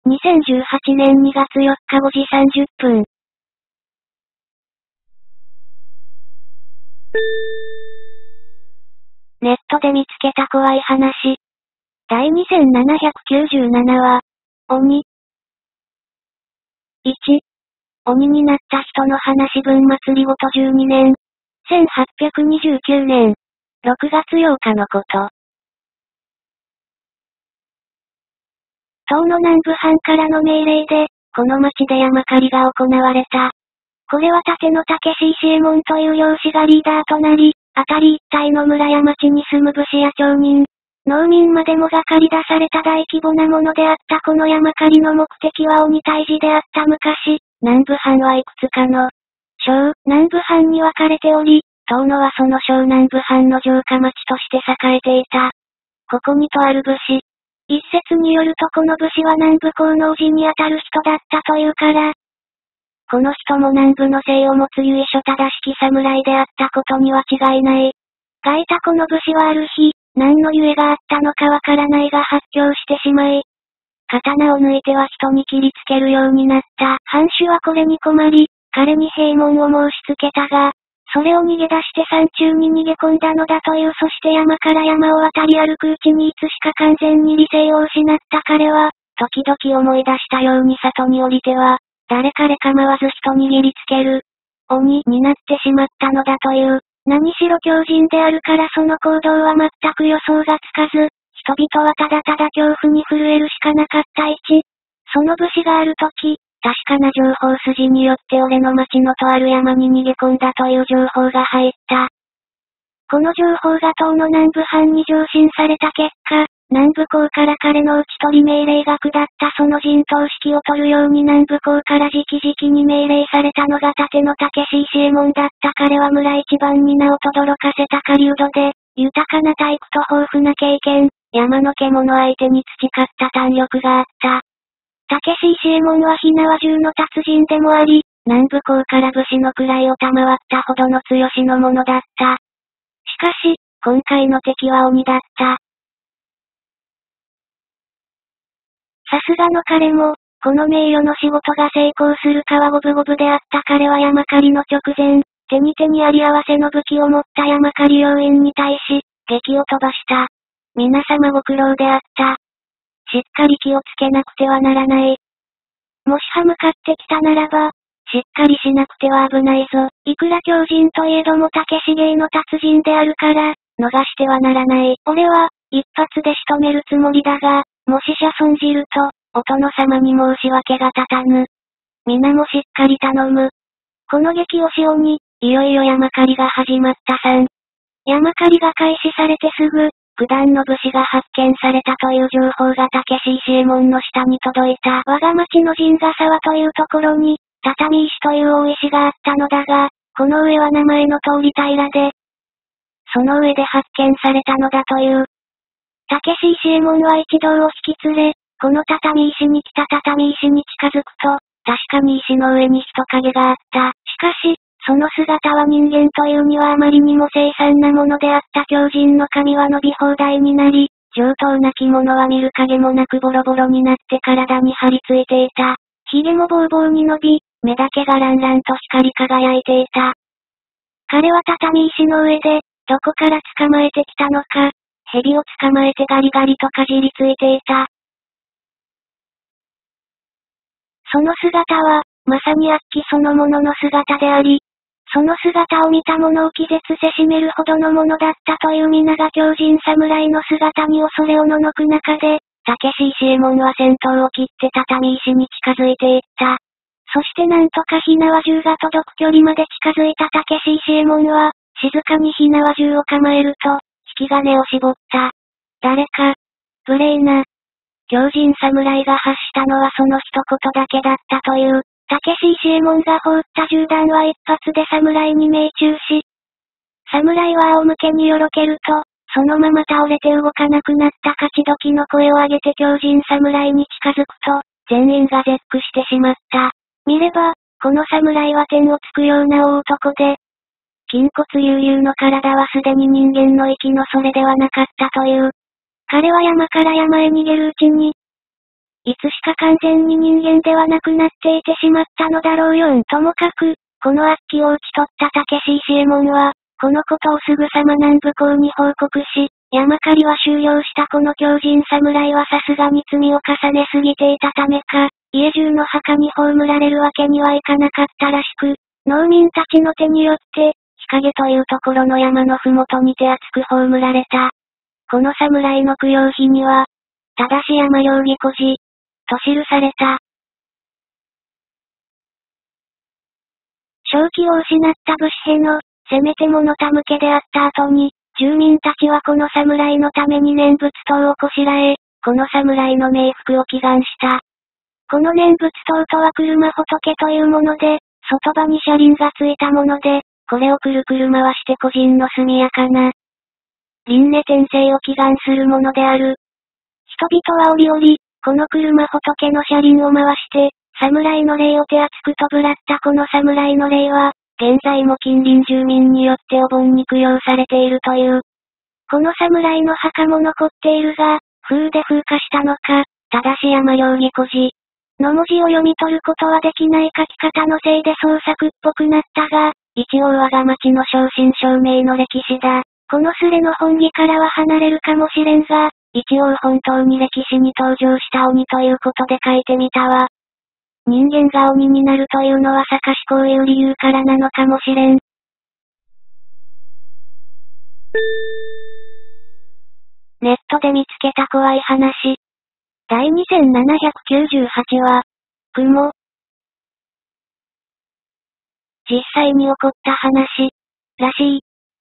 2018年2月4日5時30分。ネットで見つけた怖い話。第2797話。鬼。1、鬼になった人の話文祭りごと12年。1829年。6月8日のこと。唐の南部藩からの命令で、この町で山狩りが行われた。これは立野武志伊右衛門という漁師がリーダーとなり、辺り一帯の村や町に住む武士や町民、農民までもが駆り出された大規模なものであったこの山狩りの目的は鬼退治であった昔、南部藩はいくつかの小南部藩に分かれており、遠野はその小南部藩の城下町として栄えていた。ここにとある武士。一説によるとこの武士は南部皇能寺にあたる人だったというから、この人も南部の姓を持つ由緒正しき侍であったことには違いない。がいたこの武士はある日、何のゆえがあったのかわからないが発狂してしまい、刀を抜いては人に切りつけるようになった藩主はこれに困り、彼に閉門を申し付けたが、それを逃げ出して山中に逃げ込んだのだという。そして山から山を渡り歩くうちにいつしか完全に理性を失った彼は、時々思い出したように里に降りては、誰彼構わず人に切りつける鬼になってしまったのだという。何しろ狂人であるからその行動は全く予想がつかず、人々はただただ恐怖に震えるしかなかった。1、その武士がある時、確かな情報筋によって俺の町のとある山に逃げ込んだという情報が入った。この情報が唐の南部藩に上申された結果、南部公から彼の討ち取り命令が下ったその陣頭指揮を取るように南部公から直々に命令されたのが立野武志伊右衛門だった。彼は村一番に名を轟かせた狩人で、豊かな体育と豊富な経験、山の獣相手に培った胆力があった。武志伊右衛門は火縄銃の達人でもあり、南部公から武士の位を賜ったほどの強しのものだった。しかし、今回の敵は鬼だった。さすがの彼も、この名誉の仕事が成功するかは五分五分であった。彼は山狩りの直前、手に手にあり合わせの武器を持った山狩り要員に対し、檄を飛ばした。皆様ご苦労であった。しっかり気をつけなくてはならない。もし歯向かってきたならば、しっかりしなくては危ないぞ。いくら狂人といえども武士芸の達人であるから、逃してはならない。俺は、一発で仕留めるつもりだが、もし者損じると、お殿様に申し訳が立たぬ。皆もしっかり頼む。この激推し鬼、いよいよ山狩りが始まった3。山狩りが開始されてすぐ、九段の武士が発見されたという情報が武志伊右衛門の下に届いた。我が町の陣ヶ沢というところに、畳石という大石があったのだが、この上は名前の通り平らで、その上で発見されたのだという。武志伊右衛門は一同を引き連れ、この畳石に来た。畳石に近づくと、確かに石の上に人影があった。しかし、その姿は人間というにはあまりにも凄惨なものであった。狂人の髪は伸び放題になり、上等な着物は見る影もなくボロボロになって体に張り付いていた。髭もボーボーに伸び、目だけがランランと光り輝いていた。彼は畳石の上で、どこから捕まえてきたのか、蛇を捕まえてガリガリとかじりついていた。その姿は、まさに悪鬼そのものの姿であり、その姿を見た者を気絶せしめるほどのものだったという皆が狂人侍の姿に恐れおののく中で、武志伊右衛門は先頭を切って畳石に近づいていった。そしてなんとか火縄銃が届く距離まで近づいた武志伊右衛門は、静かに火縄銃を構えると、引き金を絞った。誰か、無礼な。狂人侍が発したのはその一言だけだったという。武志伊右衛門が放った銃弾は一発で侍に命中し、侍は仰向けによろけると、そのまま倒れて動かなくなった勝ち時の声を上げて狂人侍に近づくと、全員が絶句してしまった。見れば、この侍は天をつくような大男で、筋骨隆々の体はすでに人間の息のそれではなかったという。彼は山から山へ逃げるうちに、 いつしか完全に人間ではなくなっていてしまったのだろうよ。ともかく、この悪鬼を討ち取った武石伊右衛門は、このことをすぐさま南部公に報告し、山狩りは終了したこの強靭侍はさすがに罪を重ねすぎていたためか、家中の墓に葬られるわけにはいかなかったらしく、農民たちの手によって、日陰というところの山のふもとにて厚く葬られた。この侍の供養碑には、ただし山容疑孤児、と記された。正気を失った武士への、せめてもの手向けであった後に、住民たちはこの侍のために念仏塔をこしらえ、この侍の冥福を祈願した。この念仏塔とは車仏というもので、外場に車輪がついたもので、これをくるくる回して個人の速やかな、輪廻転生を祈願するものである。人々は折々、この車仏の車輪を回して、侍の霊を手厚く弔ったこの侍の霊は、現在も近隣住民によってお盆に供養されているという。この侍の墓も残っているが、風で風化したのか、ただし山容疑孤児の文字を読み取ることはできない書き方のせいで創作っぽくなったが、一応我が町の正真正銘の歴史だ。このスレの本義からは離れるかもしれんが、一応本当に歴史に登場した鬼ということで書いてみたわ。人間が鬼になるというのはさかしこういう理由からなのかもしれん。ネットで見つけた怖い話。第2798話、雲。実際に起こった話、らしい。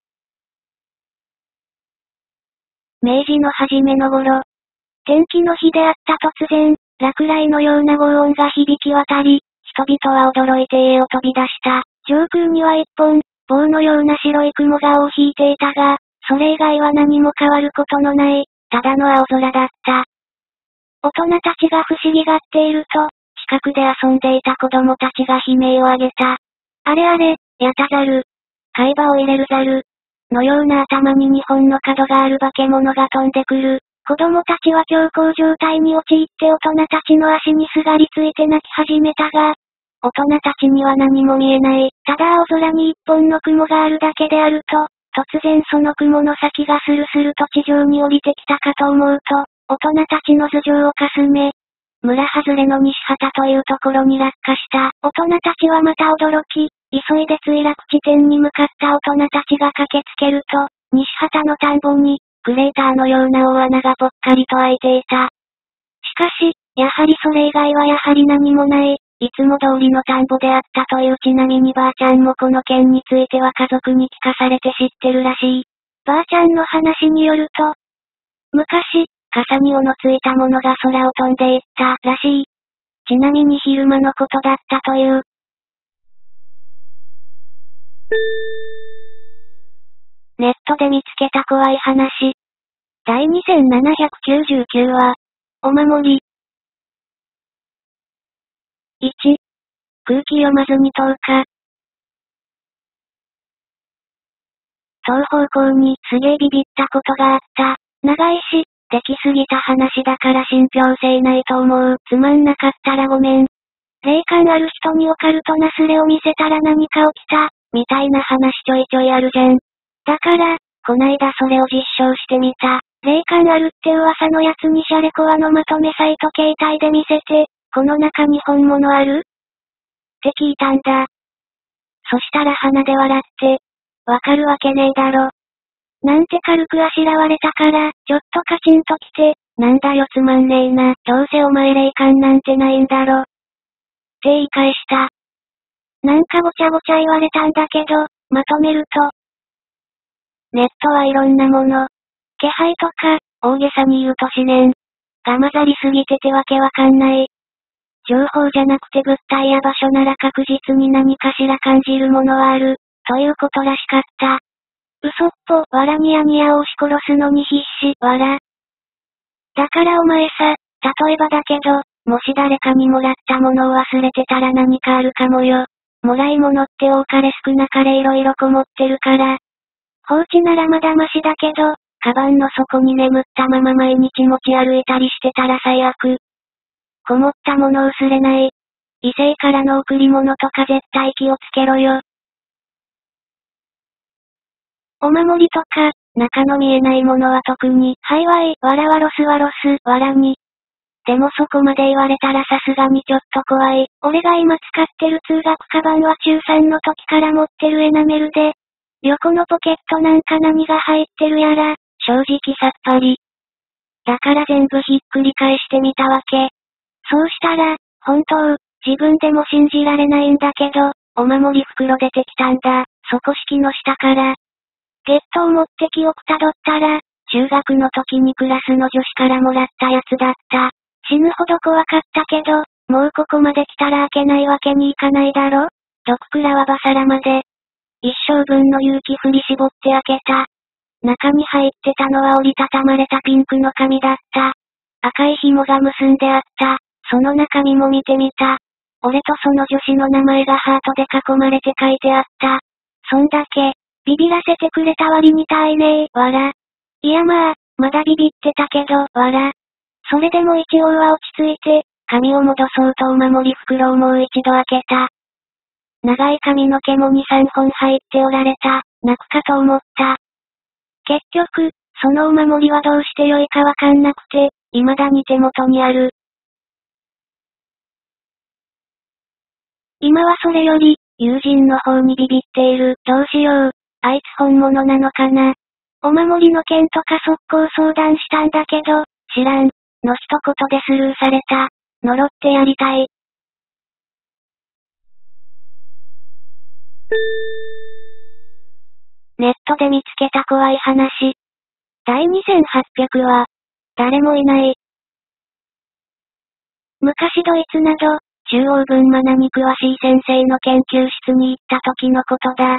明治の初めの頃、天気の日であった突然、落雷のような轟音が響き渡り、人々は驚いて家を飛び出した。上空には一本、棒のような白い雲が尾を引いていたが、それ以外は何も変わることのない、ただの青空だった。大人たちが不思議がっていると、近くで遊んでいた子供たちが悲鳴を上げた。あれあれ、やたざる。貝羽を入れるざる。のような頭に2本の角がある化け物が飛んでくる。子供たちは恐慌状態に陥って大人たちの足にすがりついて泣き始めたが、大人たちには何も見えない。ただ青空に一本の雲があるだけであると、突然その雲の先がスルスルと地上に降りてきたかと思うと、大人たちの頭上をかすめ、村外れの西畑というところに落下した。大人たちはまた驚き、急いで墜落地点に向かった大人たちが駆けつけると、西畑の田んぼに、クレーターのような大穴がぽっかりと開いていた。しかし、やはりそれ以外はやはり何もない、いつも通りの田んぼであったという。ちなみにばあちゃんもこの件については家族に聞かされて知ってるらしい。ばあちゃんの話によると、昔、傘に尾のついたものが空を飛んでいったらしい。ちなみに昼間のことだったという。ネットで見つけた怖い話。第2799話、お守り。1、空気読まずに10日。当方向にすげえビビったことがあった。長いし、できすぎた話だから信憑性ないと思う。つまんなかったらごめん。霊感ある人にオカルトなスレを見せたら何か起きた、みたいな話ちょいちょいあるじゃん。だから、こないだそれを実証してみた。霊感あるって噂のやつにシャレコアのまとめサイト携帯で見せて、この中に本物ある？って聞いたんだ。そしたら鼻で笑って、わかるわけねえだろ。なんて軽くあしらわれたから、ちょっとカチンときて、なんだよつまんねえな、どうせお前霊感なんてないんだろ。って言い返した。なんかごちゃごちゃ言われたんだけど、まとめると。ネットはいろんなもの。気配とか、大げさに言うと思念が混ざりすぎててわけわかんない。情報じゃなくて物体や場所なら確実に何かしら感じるものはある、ということらしかった。嘘っぽ、わらにやにやを押し殺すのに必死、わら。だからお前さ、例えばだけど、もし誰かにもらったものを忘れてたら何かあるかもよ。もらい物って多かれ少なかれいろいろこもってるから。放置ならまだましだけど、カバンの底に眠ったまま毎日持ち歩いたりしてたら最悪。 こもったもの薄れない。異性からの贈り物とか絶対気をつけろよ。お守りとか、中の見えないものは特に、はいわい、わらわロスはロス、わらに。でもそこまで言われたらさすがにちょっと怖い。俺が今使ってる通学カバンは中3の時から持ってるエナメルで、横のポケットなんか何が入ってるやら、正直さっぱり。だから全部ひっくり返してみたわけ。そうしたら、本当、自分でも信じられないんだけど、お守り袋出てきたんだ、底敷きの下から。ゲットを持って記憶たどったら、中学の時にクラスの女子からもらったやつだった。死ぬほど怖かったけど、もうここまで来たら開けないわけにいかないだろ。ドククラはバサラまで。一生分の勇気振り絞って開けた。中に入ってたのは折りたたまれたピンクの紙だった。赤い紐が結んであった。その中身も見てみた。俺とその女子の名前がハートで囲まれて書いてあった。そんだけ、ビビらせてくれた割にたいねー、わら。いやまあ、まだビビってたけど、わら。それでも一応は落ち着いて、紙を戻そうとお守り袋をもう一度開けた。長い髪の毛も2、3本入っておられた。泣くかと思った。結局、そのお守りはどうして良いかわかんなくて、未だに手元にある。今はそれより、友人の方にビビっている。どうしよう。あいつ本物なのかな。お守りの件とか速攻相談したんだけど、知らん。の一言でスルーされた。呪ってやりたい。ネットで見つけた怖い話。第2800話。誰もいない。昔ドイツなど、中央群マナに詳しい先生の研究室に行った時のことだ。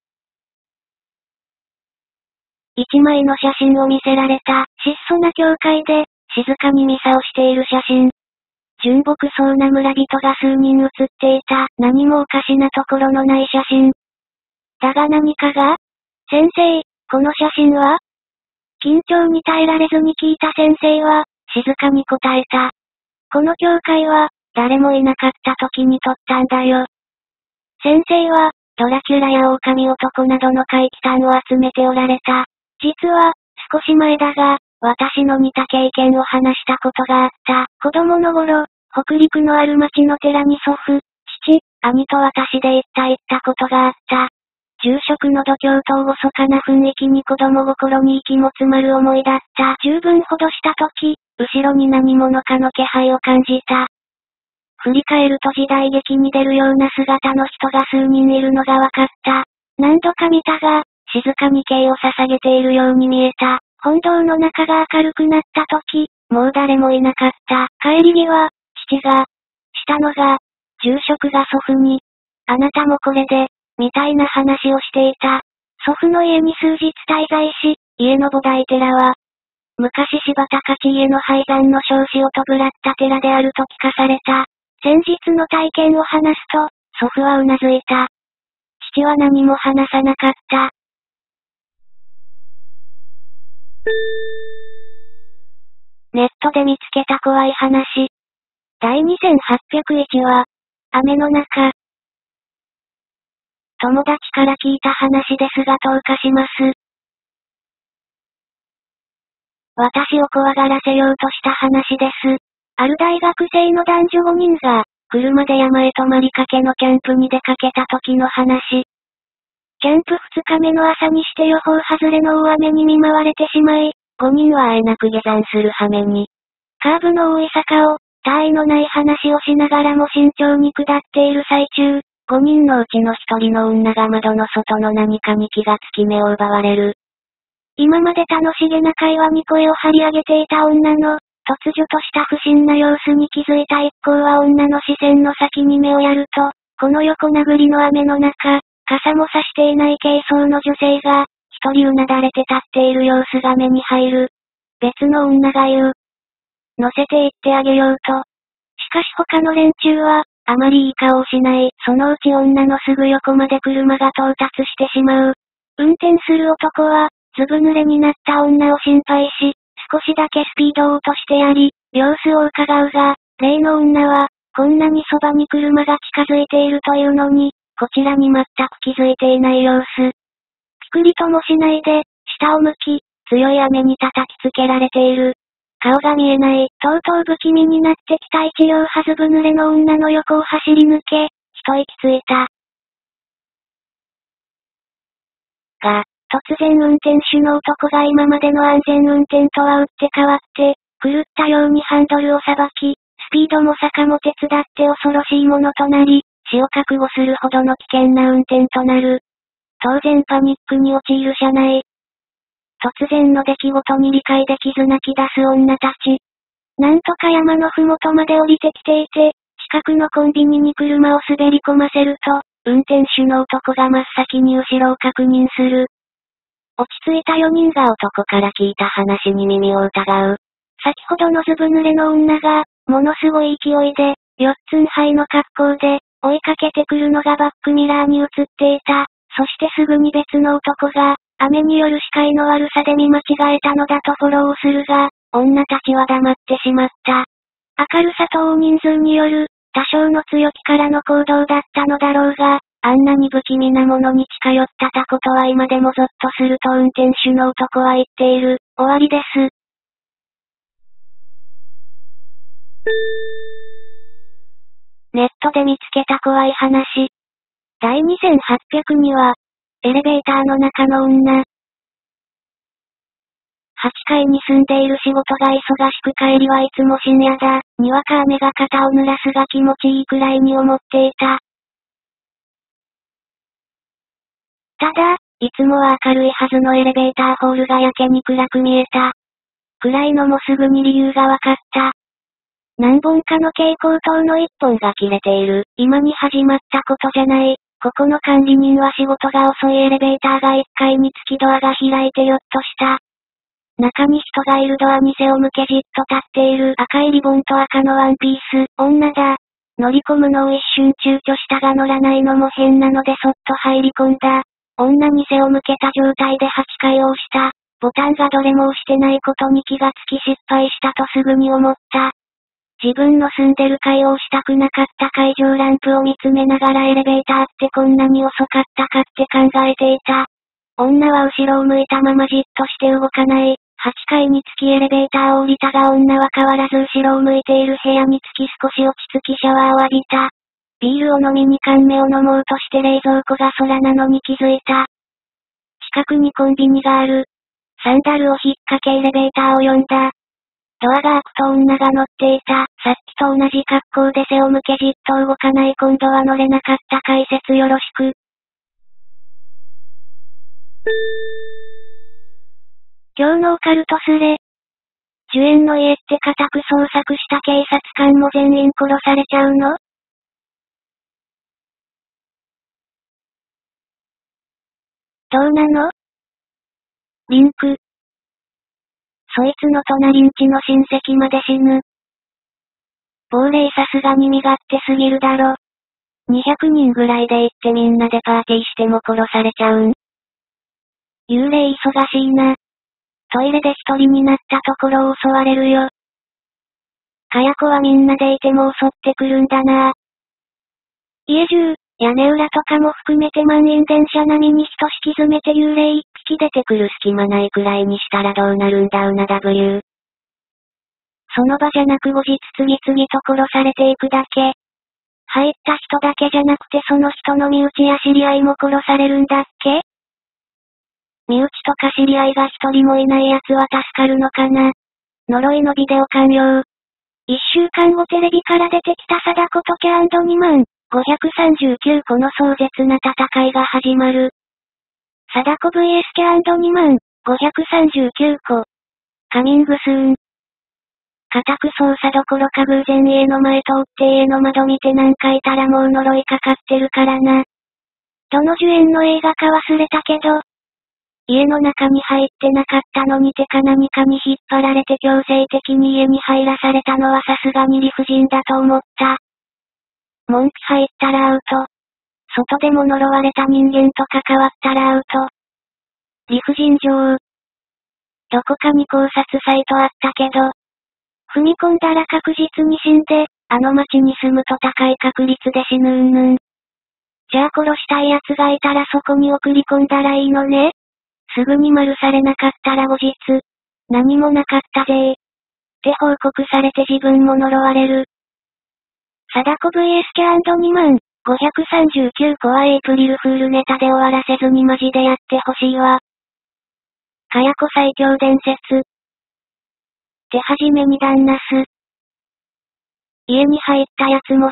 一枚の写真を見せられた。質素な教会で、静かにミサをしている写真。純朴そうな村人が数人写っていた。何もおかしなところのない写真。だが何かが？先生、この写真は？緊張に耐えられずに聞いた先生は、静かに答えた。この教会は、誰もいなかった時に撮ったんだよ。先生は、ドラキュラや狼男などの怪奇譚を集めておられた。実は、少し前だが、私の似た経験を話したことがあった。子供の頃、北陸のある町の寺に祖父、父、兄と私で行ったことがあった。住職の度胸と厳かな雰囲気に子供心に息も詰まる思いだった。十分ほどした時、後ろに何者かの気配を感じた。振り返ると時代劇に出るような姿の人が数人いるのがわかった。何度か見たが、静かに敬を捧げているように見えた。本堂の中が明るくなった時、もう誰もいなかった。帰り際、父が、したのが、住職が祖父に、あなたもこれで、みたいな話をしていた。祖父の家に数日滞在し、家の菩提寺は、昔柴田勝家の廃山の少子を弔った寺であると聞かされた。先日の体験を話すと、祖父はうなずいた。父は何も話さなかった。ネットで見つけた怖い話。第2801話。雨の中。友達から聞いた話ですが投下します。私を怖がらせようとした話です。ある大学生の男女5人が、車で山へ泊まりかけのキャンプに出かけた時の話。キャンプ2日目の朝にして予報外れの大雨に見舞われてしまい、5人はあえなく下山する羽目に。カーブの多い坂を、他愛のない話をしながらも慎重に下っている最中、5人のうちの1人の女が窓の外の何かに気がつき目を奪われる。今まで楽しげな会話に声を張り上げていた女の、突如とした不審な様子に気づいた一行は女の視線の先に目をやると、この横殴りの雨の中、傘も差していない軽装の女性が、一人うなだれて立っている様子が目に入る。別の女が言う。乗せて行ってあげようと。しかし他の連中は、あまりいい顔をしない。そのうち女のすぐ横まで車が到達してしまう。運転する男は、ずぶ濡れになった女を心配し、少しだけスピードを落としてやり、様子を伺うが、 例の女は、こんなにそばに車が近づいているというのに、こちらに全く気づいていない様子。ピクリともしないで、下を向き、強い雨に叩きつけられている。顔が見えない、とうとう不気味になってきた一両はずぶ濡れの女の横を走り抜け、一息ついた。が、突然運転手の男が今までの安全運転とは打って変わって、狂ったようにハンドルをさばき、スピードも坂も手伝って恐ろしいものとなり、死を覚悟するほどの危険な運転となる。当然パニックに陥る車内。突然の出来事に理解できず泣き出す女たち。なんとか山のふもとまで降りてきていて、近くのコンビニに車を滑り込ませると、運転手の男が真っ先に後ろを確認する。落ち着いた4人が男から聞いた話に耳を疑う。先ほどのずぶ濡れの女が、ものすごい勢いで、4つん這いの格好で、追いかけてくるのがバックミラーに映っていた。そしてすぐに別の男が、雨による視界の悪さで見間違えたのだとフォローをするが、女たちは黙ってしまった。明るさと大人数による、多少の強気からの行動だったのだろうが、あんなに不気味なものに近寄ったたことは今でもゾッとすると運転手の男は言っている。終わりです。ネットで見つけた怖い話。第2802話、エレベーターの中の女。8階に住んでいる仕事が忙しく帰りはいつも深夜だ。にわか雨が肩を濡らすが気持ちいいくらいに思っていた。ただ、いつもは明るいはずのエレベーターホールがやけに暗く見えた。暗いのもすぐに理由がわかった。何本かの蛍光灯の一本が切れている。今に始まったことじゃない。ここの管理人は仕事が遅いエレベーターが1階につきドアが開いてよっとした。中に人がいるドアに背を向けじっと立っている赤いリボンと赤のワンピース、女だ。乗り込むのを一瞬躊躇したが乗らないのも変なのでそっと入り込んだ。女に背を向けた状態で8回押した。ボタンがどれも押してないことに気がつき失敗したとすぐに思った。自分の住んでる階を押したくなかった階上ランプを見つめながらエレベーターってこんなに遅かったかって考えていた。女は後ろを向いたままじっとして動かない。8階につきエレベーターを降りたが女は変わらず後ろを向いている部屋につき少し落ち着きシャワーを浴びた。ビールを飲みに缶目を飲もうとして冷蔵庫が空なのに気づいた。近くにコンビニがある。サンダルを引っ掛けエレベーターを呼んだ。ドアが開くと女が乗っていた。さっきと同じ格好で背を向けじっと動かない今度は乗れなかった解説よろしく。今日のオカルトスレ。主演の家って家宅捜索した警察官も全員殺されちゃうの？どうなの？リンク。そいつの隣んちの親戚まで死ぬ。亡霊さすがに身勝手すぎるだろ。200人ぐらいで行ってみんなでパーティーしても殺されちゃうん？幽霊忙しいな。トイレで一人になったところを襲われるよ。かや子はみんなでいても襲ってくるんだな。家中、屋根裏とかも含めて満員電車並みに人敷き詰めて幽霊一匹出てくる隙間ないくらいにしたらどうなるんだうな W。その場じゃなく後日次々と殺されていくだけ。入った人だけじゃなくてその人の身内や知り合いも殺されるんだっけ？身内とか知り合いが一人もいない奴は助かるのかな？呪いのビデオ完了。1週間後テレビから出てきた貞子とキャ&2万539個の壮絶な戦いが始まる。貞子 vs キャ&2万539個。カミングスーン。家宅捜査どころか偶然家の前通って家の窓見てなんかいたらもう呪いかかってるからな。どの主演の映画か忘れたけど、家の中に入ってなかったのにてか何かに引っ張られて強制的に家に入らされたのはさすがに理不尽だと思った。門入ったらアウト。外でも呪われた人間と関わったらアウト。理不尽上。どこかに考察サイトあったけど、 踏み込んだら確実に死んで、あの町に住むと高い確率で死ぬじゃあ殺したい奴がいたらそこに送り込んだらいいのね。すぐに丸されなかったら後日、何もなかったぜって報告されて自分も呪われる。貞子 VS キャンド2万、539個はエイプリルフールネタで終わらせずにマジでやってほしいわ。かやこ最強伝説。手始めに旦那す。家に入ったやつもす。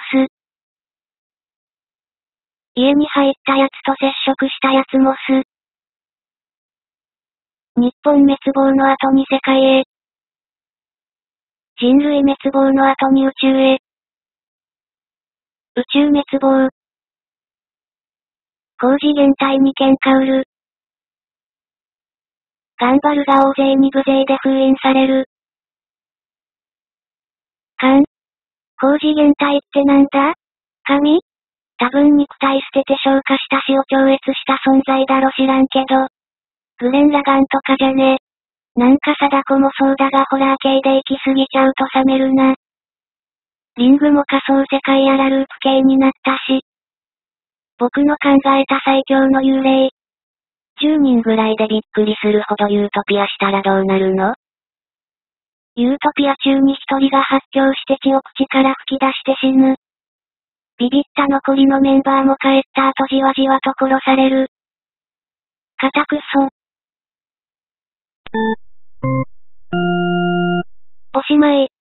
家に入ったやつと接触したやつもす。日本滅亡の後に世界へ。人類滅亡の後に宇宙へ。宇宙滅亡。高次元体に喧嘩売る。頑張るが大勢に無勢で封印される。高次元体ってなんだ？神？多分肉体捨てて消化した死を超越した存在だろ知らんけど。グレン・ラガンとかじゃね。なんか貞子もそうだがホラー系で行き過ぎちゃうと冷めるな。リングも仮想世界やらループ系になったし。僕の考えた最強の幽霊。10人ぐらいでびっくりするほどユートピアしたらどうなるの？ユートピア中に一人が発狂して血を口から吹き出して死ぬ。ビビった残りのメンバーも帰った後じわじわと殺される。カタクソ。おしまい。